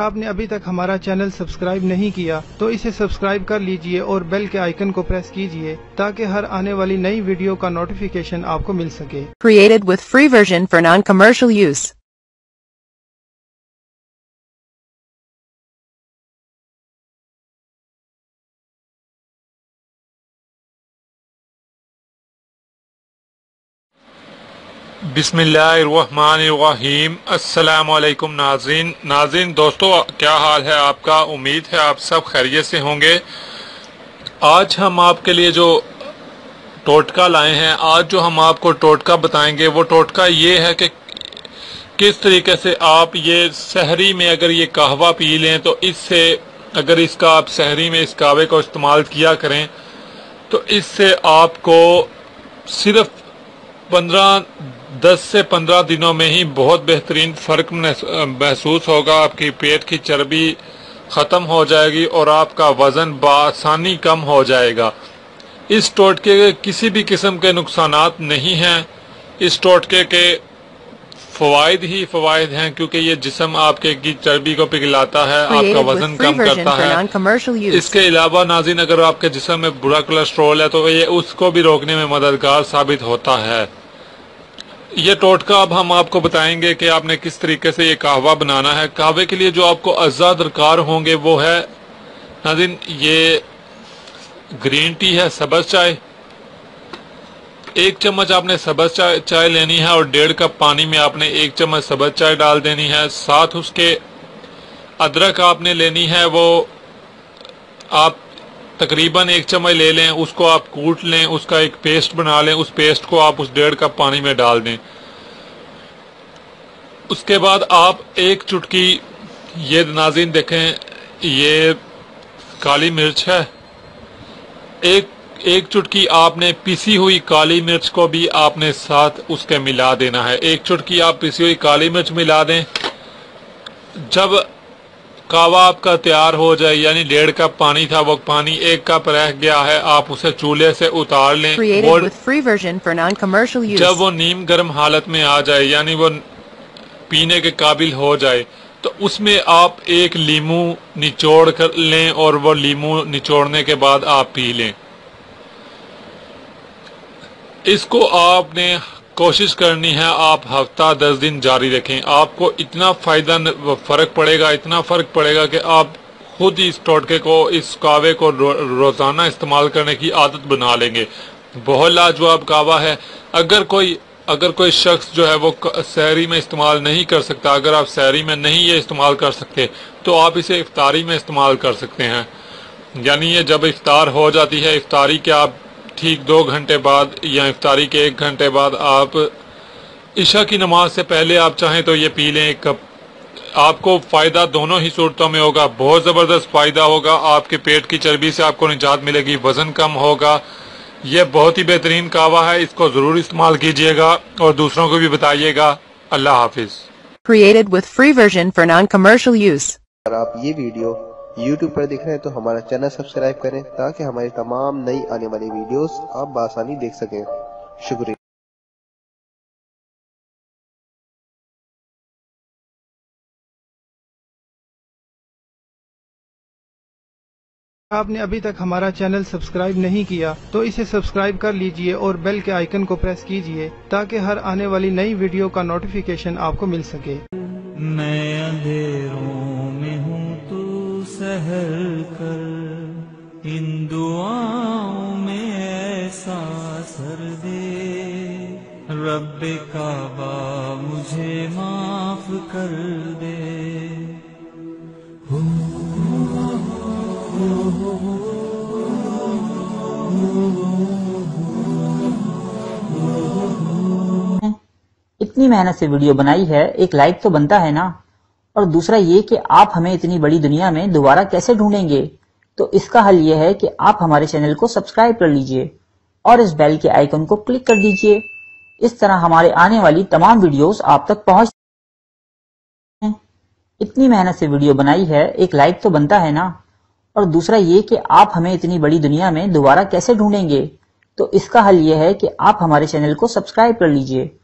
आपने अभी तक हमारा चैनल सब्सक्राइब नहीं किया तो इसे सब्सक्राइब कर लीजिए और बेल के आइकन को प्रेस कीजिए ताकि हर आने वाली नई वीडियो का नोटिफिकेशन आपको मिल सके। Created with free version for non-commercial use. बिस्मिल्लाहिर्रहमानिर्रहीम। अस्सलामुअलैकुम नाज़रीन दोस्तों, क्या हाल है आपका? उम्मीद है आप सब खैरियत से होंगे। आज हम आपके लिए जो टोटका लाए हैं, आज जो हम आपको टोटका बताएंगे वो टोटका ये है कि किस तरीके से आप ये सहरी में अगर ये कहवा पी लें तो इससे, अगर इसका आप सहरी में इस कहवे को इस्तेमाल किया करें तो इससे आपको सिर्फ 10 से 15 दिनों में ही बहुत बेहतरीन फ़र्क महसूस होगा। आपकी पेट की चर्बी ख़त्म हो जाएगी और आपका वज़न बआसानी कम हो जाएगा। इस टोटके के किसी भी किस्म के नुकसानात नहीं हैं। इस टोटके के फ़वाइद ही फ़वाइद हैं, क्योंकि ये जिस्म आपके की चर्बी को पिघलाता है, आपका वज़न कम करता है। इसके अलावा नाज़रीन, अगर आपके जिस्म में बुरा कोलेस्ट्रॉल है तो ये उसको भी रोकने में मददगार साबित होता है। ये टोटका अब हम आपको बताएंगे कि आपने किस तरीके से ये कहवा बनाना है। कहवे के लिए जो आपको अज़्ज़ा दरकार होंगे वो है नाज़रीन, ये ग्रीन टी है, सब्ज़ चाय। 1 चम्मच आपने सब्ज़ चाय लेनी है और 1.5 कप पानी में आपने 1 चम्मच सब्ज़ चाय डाल देनी है। साथ उसके अदरक आपने लेनी है, वो आप तकरीबन 1 चम्मच ले लें, उसको आप कूट लें, उसका एक पेस्ट बना लें। उस पेस्ट को आप उस 1.5 कप पानी में डाल दें। उसके बाद आप 1 चुटकी, ये नाज़रीन देखें, ये काली मिर्च है, एक चुटकी आपने पिसी हुई काली मिर्च को भी आपने साथ उसके मिला देना है। 1 चुटकी आप पिसी हुई काली मिर्च मिला दें। जब कहवा आपका तैयार हो जाए, यानी 1.5 कप पानी था, वो पानी 1 कप रह गया है, आप उसे चूल्हे से उतार लें। जब वो नीम गर्म हालत में आ जाए, यानी वो पीने के काबिल हो जाए, तो उसमें आप 1 लीमू निचोड़ कर लें और वो लीमू निचोड़ने के बाद आप पी लें। इसको आपने कोशिश करनी है आप हफ्ता 10 दिन जारी रखें। आपको इतना फ़र्क पड़ेगा कि आप खुद इस टोटके को, इस कहवे को रोज़ाना इस्तेमाल करने की आदत बना लेंगे। बहुत लाजवाब कहवा है। अगर कोई शख्स जो है वो सहरी में इस्तेमाल नहीं कर सकता, अगर आप सहरी में नहीं ये इस्तेमाल कर सकते तो आप इसे इफ्तारी में इस्तेमाल कर सकते हैं। यानी ये जब इफ्तार हो जाती है, इफ्तारी के आप ठीक 2 घंटे बाद या इफ्तारी के 1 घंटे बाद, आप इशा की नमाज से पहले आप चाहें तो ये पी लें 1 कप। आपको फ़ायदा दोनों ही सूरतों में होगा, बहुत ज़बरदस्त फ़ायदा होगा। आपके पेट की चर्बी से आपको निजात मिलेगी, वज़न कम होगा। ये बहुत ही बेहतरीन कहवा है, इसको ज़रूर इस्तेमाल कीजिएगा और दूसरों को भी बताइएगा। अल्लाह हाफिज़। Created with free version for non-commercial use. अगर आप ये वीडियो YouTube पर देख रहे हैं तो हमारा चैनल सब्सक्राइब करें ताकि हमारी तमाम नई आने वाली वीडियोस आप बआसानी देख सकें। शुक्रिया। आपने अभी तक हमारा चैनल सब्सक्राइब नहीं किया तो इसे सब्सक्राइब कर लीजिए और बेल के आइकन को प्रेस कीजिए ताकि हर आने वाली नई वीडियो का नोटिफिकेशन आपको मिल सके। मैं अंधेरों में हूँ, तू सहर कर, इन दुआओं में ऐसा असर दे, रब्बे काबा मुझे माफ कर दे। इतनी मेहनत से वीडियो बनाई है, एक लाइक तो बनता है ना। और दूसरा ये कि आप हमें इतनी बड़ी दुनिया में दोबारा कैसे ढूंढेंगे, तो इसका हल ये है कि आप हमारे चैनल को सब्सक्राइब कर लीजिए और इस बेल के आइकन को क्लिक कर दीजिए। इस तरह हमारे आने वाली तमाम वीडियोस आप तक पहुंच। इतनी मेहनत से वीडियो बनाई है, एक लाइक तो बनता है ना। और दूसरा ये कि आप हमें इतनी बड़ी दुनिया में दोबारा कैसे ढूंढेंगे, तो इसका हल ये है कि आप हमारे चैनल को सब्सक्राइब कर लीजिए